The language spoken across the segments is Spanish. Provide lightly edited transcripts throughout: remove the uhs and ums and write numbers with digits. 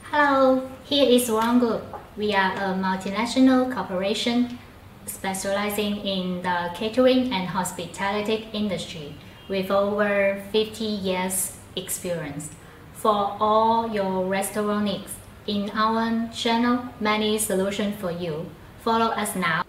Hello, here is Wronggood. We are a multinational corporation specializing in the catering and hospitality industry with over 50 years experience. For all your restaurant needs, in our channel, many solutions for you. Follow us now.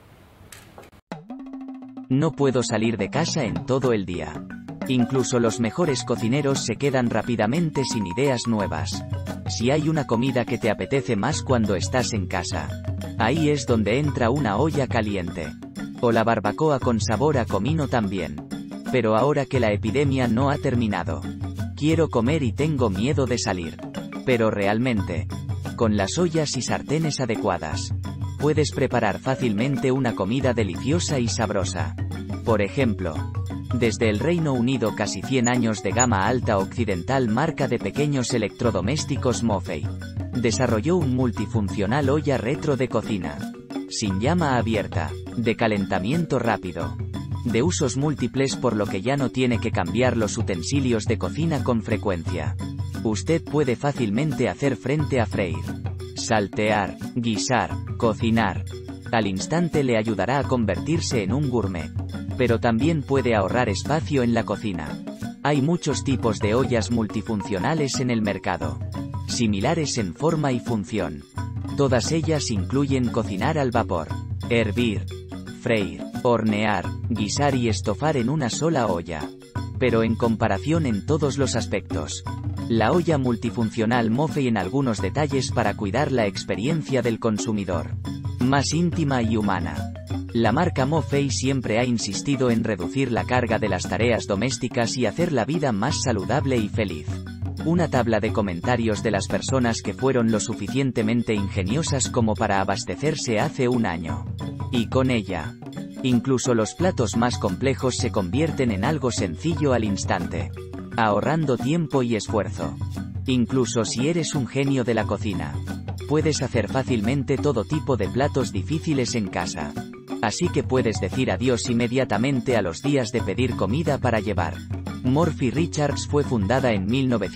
No puedo salir de casa en todo el día. Incluso los mejores cocineros se quedan rápidamente sin ideas nuevas. Si hay una comida que te apetece más cuando estás en casa, ahí es donde entra una olla caliente. O la barbacoa con sabor a comino también. Pero ahora que la epidemia no ha terminado, quiero comer y tengo miedo de salir. Pero realmente, con las ollas y sartenes adecuadas, puedes preparar fácilmente una comida deliciosa y sabrosa. Por ejemplo, desde el Reino Unido, casi 100 años de gama alta occidental marca de pequeños electrodomésticos Moffey desarrolló un multifuncional olla retro de cocina, sin llama abierta, de calentamiento rápido, de usos múltiples, por lo que ya no tiene que cambiar los utensilios de cocina con frecuencia. Usted puede fácilmente hacer frente a freír, saltear, guisar, cocinar. Al instante le ayudará a convertirse en un gourmet. Pero también puede ahorrar espacio en la cocina. Hay muchos tipos de ollas multifuncionales en el mercado, similares en forma y función. Todas ellas incluyen cocinar al vapor, hervir, freír, hornear, guisar y estofar en una sola olla. Pero en comparación en todos los aspectos, la olla multifuncional Moffey en algunos detalles para cuidar la experiencia del consumidor, más íntima y humana. La marca Moffey siempre ha insistido en reducir la carga de las tareas domésticas y hacer la vida más saludable y feliz. Una tabla de comentarios de las personas que fueron lo suficientemente ingeniosas como para abastecerse hace un año. Y con ella, incluso los platos más complejos se convierten en algo sencillo al instante, ahorrando tiempo y esfuerzo. Incluso si eres un genio de la cocina, puedes hacer fácilmente todo tipo de platos difíciles en casa. Así que puedes decir adiós inmediatamente a los días de pedir comida para llevar. Murphy Richards fue fundada en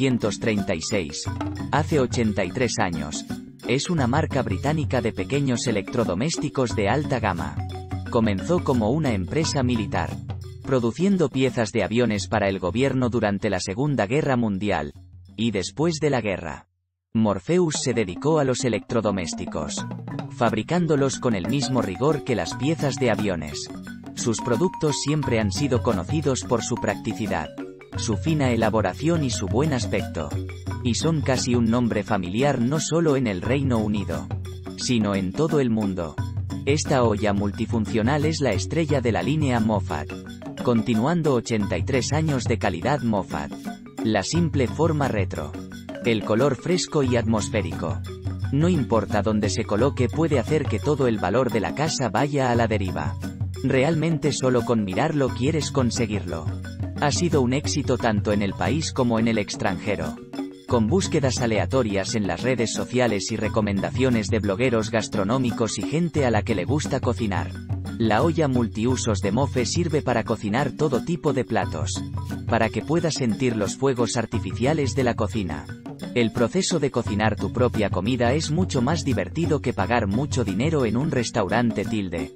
1936, hace 83 años. Es una marca británica de pequeños electrodomésticos de alta gama. Comenzó como una empresa militar, produciendo piezas de aviones para el gobierno durante la Segunda Guerra Mundial. Y después de la guerra, Morpheus se dedicó a los electrodomésticos, fabricándolos con el mismo rigor que las piezas de aviones. Sus productos siempre han sido conocidos por su practicidad, su fina elaboración y su buen aspecto. Y son casi un nombre familiar no solo en el Reino Unido, sino en todo el mundo. Esta olla multifuncional es la estrella de la línea Moffat, continuando 83 años de calidad Moffat. La simple forma retro, el color fresco y atmosférico. No importa dónde se coloque, puede hacer que todo el valor de la casa vaya a la deriva. Realmente solo con mirarlo quieres conseguirlo. Ha sido un éxito tanto en el país como en el extranjero. Con búsquedas aleatorias en las redes sociales y recomendaciones de blogueros gastronómicos y gente a la que le gusta cocinar. La olla multiusos de Moffey sirve para cocinar todo tipo de platos, para que puedas sentir los fuegos artificiales de la cocina. El proceso de cocinar tu propia comida es mucho más divertido que pagar mucho dinero en un restaurante.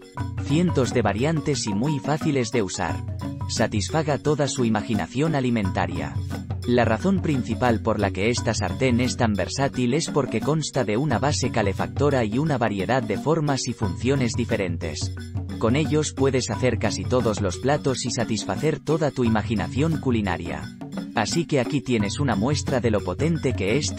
Cientos de variantes y muy fáciles de usar. Satisfaga toda su imaginación alimentaria. La razón principal por la que esta sartén es tan versátil es porque consta de una base calefactora y una variedad de formas y funciones diferentes. Con ellos puedes hacer casi todos los platos y satisfacer toda tu imaginación culinaria. Así que aquí tienes una muestra de lo potente que es .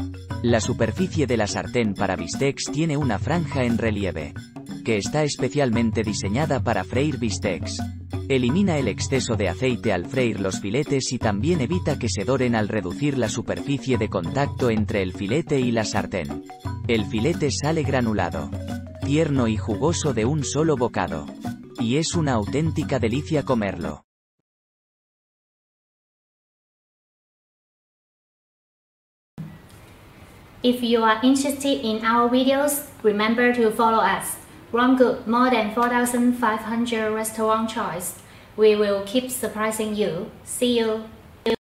La superficie de la sartén para bistecs tiene una franja en relieve, que está especialmente diseñada para freír bistecs. Elimina el exceso de aceite al freír los filetes y también evita que se doren al reducir la superficie de contacto entre el filete y la sartén. El filete sale granulado, tierno y jugoso de un solo bocado. Y es una auténtica delicia comerlo. If you are interested in our videos, remember to follow us. Wronggood, more than 4,500 restaurant choice. We will keep surprising you. See you.